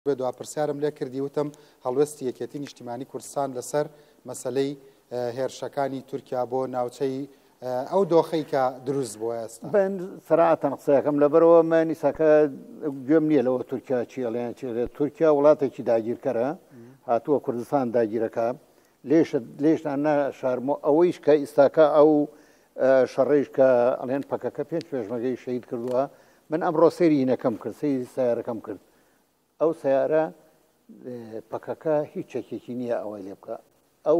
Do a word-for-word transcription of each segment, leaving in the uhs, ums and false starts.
بێ دواپرسیارم لێ کردی وتم هەڵوێستی یەکێتی نیشتیمانی کوردستان لەسەر مەسەلەی هێرشەکانی تورکیا بۆ ناوچەی ئەو دۆخەی کە دروست بووە ئێستا. بن سەرعەتەن قسەیەکەم لەبەرەوە مانیساکە گوێم نییە لەوە تورکیا چیڵیان چێت تورکیا وڵاتێکی داگیرکەرە هاتووە کوردستان داگیرەکە لێش لێشتان شارمۆ ئەوەیش کە ئیستاکە ئەو شەڕێژ کە ئەڵێن پەکەکە پێنج پێشمەگەی شەید کردووە من ئەمڕۆ سەیری هینەکەم کرد سەیری سیارەکەم کرد ئەو سیارە پەکەکە هیچ چەکێکی نییە ئەوەی لێ بکە ئەو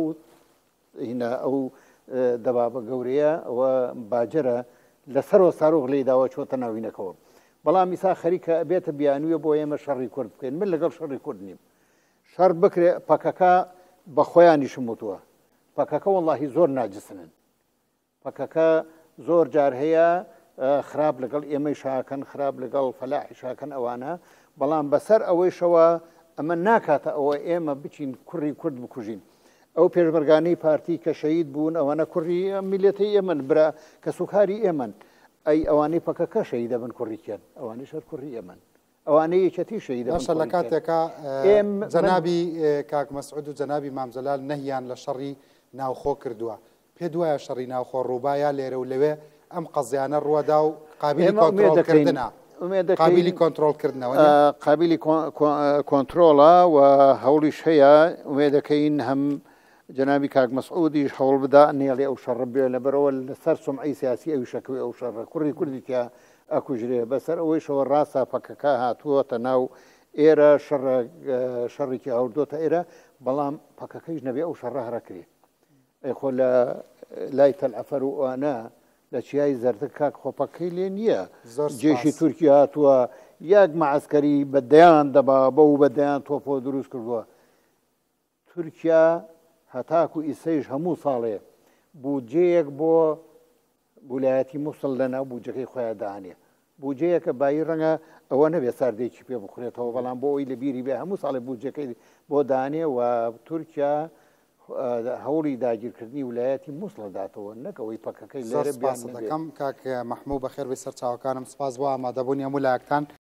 هینە ئەو دەبابە گەورەیە ئەوە باجرە لەسەرەوە ساڕۆغ لێی داوە چۆتە ناوینەکەەوە بەڵام ئیسا خەریکە ئەبێتە بیانویە بۆ ئێمە شەڕی کورد بکەین من لەگەڵ شەڕی کورد نیم شەڕ بکرێ پەکەکە بە خۆیانیشم وتووە پەکەکە وەڵڵاهی زۆر ناجسنن پەکەکە زۆر جار هەیە خراپ لەگەڵ ئێمەی شاکەن خراپ لەگەڵ فەلاحی شاکەن ئەوانە بەڵام بەسەر ئەوەیشەوە ئەمە ناکاتە ئەوە ئێمە بچین کوڕی کورد بکوژین ئەو پێشمەرگانەی پارتی کە شەید بوون ئەوانە کوڕی میلەتی ئێمن برا کە سوکاری ئێمن ئەی ئەوانەی پەکەکە شەیدە بن کوڕیکەن ئەوانەی شەر کوڕی ئێمن ئەوانەی یەکەتی شەیدە باشە لە کاتێکە جەنابی کاک مەسعود و جەنابی مامجەلال نەهیان لە شەڕی ناوخۆ کردووە پێ دوایە شەڕی ناوخۆ ڕووبایە لێرە و لەوێ ئەم قەزیانە ڕووەدا و قابلی کۆنتڕۆڵکردنە قابلی کۆنتڕۆڵکردنەوە قابلی کۆنتڕۆڵە و هەوڵیش هەیە وێ دەکەین هەم جەنابی کاک مەسعودیش هەوڵ بدا نێڵێ ئەو شەڕ بێ لەبەرەوە لەسەر سومعەی سیاسی ئەوی شەکوی ئەو شەڕە کوڕی کوردی تیا ئەکوژرێ بەسەر ئەوەیشەوە ڕاستە پەکەکە هاتووەتە ناو ئێرە شەڕێکی هەوردۆتە ئێرە بەڵام پەکەکەیش نەبێ ئەو شەڕە هەرەکرێ ئەیخۆ لە لای تەلعەفەر و ئەوانە لە چیای زەردە کاک خۆپەکەی لێ نییە جێشی تورکی هاتووە یەک مەعسکەری بەدەیان دەبا بە و بەدەیان تۆپۆ دروست کردووە تورکیا هەتاکو ئیسەیش هەموو ساڵێ بودجەیەک بۆ ویلایەتی مووسڵ لەناو بودجەکەی خۆیان دانێ بودجەیەکە بای ڕەنگە ئەوە نەبێ ساردێکی پێ بخورێتەوە بەڵام بۆ ئەوی لە بیری بێ هەموو ساڵێ بودجەکەی بۆ دانێ و تورکیا هەوڵی داگیرکردنی ویلایەتی مووسڵ داتەوە نەکەوەی پەکەکەی لێرە دەکەم کاک مەحموود بەخێر بێ سەر چاوەکانم سپاس بۆ ئامادەبوونی هەموو لایەکتان